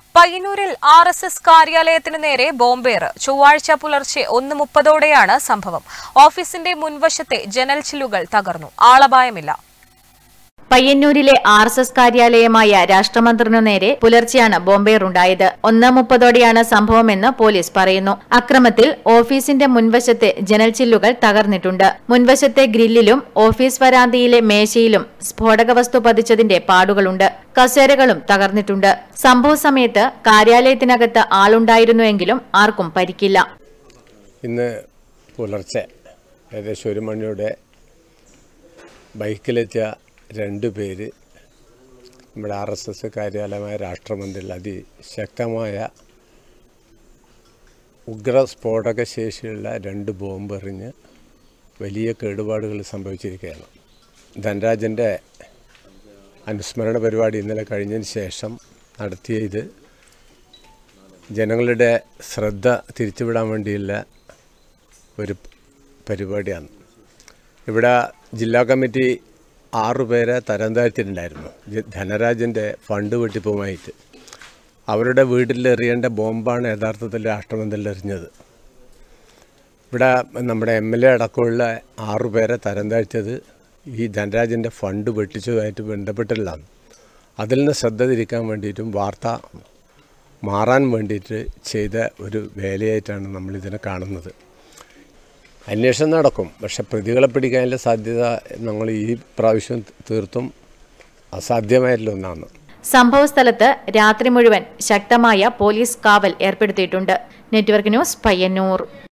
പയ്യന്നൂരിൽ ആർഎസ്എസ് കാര്യാലയത്തിന് നേരെ ബോംബേറ്. ചൊവ്വാഴ്ച പുലർച്ചെ 1:30ഓടെയാണ് സംഭവം. ഓഫീസിന്റെ മുൻവശത്തെ ജനൽ ചില്ലുകൾ തകർന്നു. ആളപായമില്ല. പയ്യന്നൂരിലെ ആർഎസ്എസ് കാര്യാലയമായ രാഷ്ട്രമന്ദിറിനു നേരെ പുലർച്ചെയാണ് ബോംബേറുണ്ടായത്. 1:30ഓടെയാണ് സംഭവമെന്ന് പോലീസ് പറയുന്നു. അക്രമത്തിൽ ഓഫീസിന്റെ മുൻവശത്തെ ജനൽ ചില്ലുകൾ തകർന്നിട്ടുണ്ട്. മുൻവശത്തെ ഗ്രില്ലിലും ഓഫീസ് വരാന്തയിലെ മേശയിലും സ്ഫോടക വസ്തു പതിച്ചതിന്റെ പാടുകളുണ്ട്. കസേരകളും തകർന്നിട്ടുണ്ട്. സംഭവ സമയത്ത് കാര്യാലയത്തിനകത്ത് ആളുണ്ടായിരുന്നുവെങ്കിലും ആർക്കും പരിക്കില്ല. ഇന്ന് പുലർച്ചെ ഏകദേശം 1 മണിയോടെ ബൈക്കിലെത്തിയ 2 പേര് നമ്മുടെ ആർഎസ്എസ് കാര്യാലയമായ രാഷ്ട്രമന്ദിറിൽ അതിശക്തമായ ഉഗ്രസ്ഫോടക ശേഷിയുള്ള 2 ബോംബ് എറിഞ്ഞ് വലിയ കേടുപാടുകൾ സംഭവിച്ചിരിക്കുകയാണ്. ധനരാജൻ്റെ അനുസ്മരണ പരിപാടി ഇന്നലെ കഴിഞ്ഞതിന് ശേഷം നടത്തിയ ഇത് ജനങ്ങളുടെ ശ്രദ്ധ തിരിച്ചുവിടാൻ വേണ്ടിയുള്ള ഒരു പരിപാടിയാണ്. ഇവിടെ ജില്ലാ കമ്മിറ്റി 6 പേരെ തരം താഴ്ത്തിയിട്ടുണ്ടായിരുന്നു. ധനരാജൻ്റെ ഫണ്ട് വെട്ടിപ്പുമായിട്ട് അവരുടെ വീട്ടിൽ എറിയേണ്ട ബോംബാണ് യഥാർത്ഥത്തിൽ രാഷ്ട്രമന്ദിറിൽ എറിഞ്ഞത്. ഇവിടെ നമ്മുടെ MLA അടക്കമുള്ള 6 പേരെ തരം താഴ്ത്തിയത് ഈ ധനരാജൻ്റെ ഫണ്ട് വെട്ടിച്ചതുമായിട്ട് ബന്ധപ്പെട്ടുള്ളതാണ്. അതിൽ നിന്ന് ശ്രദ്ധ തിരിക്കാൻ വേണ്ടിയിട്ടും വാർത്ത മാറാൻ വേണ്ടിയിട്ട് ചെയ്ത ഒരു വേലയായിട്ടാണ് നമ്മളിതിനെ കാണുന്നത്. അന്വേഷണം നടക്കും, പക്ഷെ പ്രതികളെ പിടിക്കാനുള്ള സാധ്യത ഞങ്ങൾ ഈ പ്രാവശ്യം തീർത്തും അസാധ്യമായിട്ടുള്ള ഒന്നാണ്. സംഭവസ്ഥലത്ത് രാത്രി മുഴുവൻ ശക്തമായ പോലീസ് കാവൽ ഏർപ്പെടുത്തിയിട്ടുണ്ട്. Network news, Payyanur.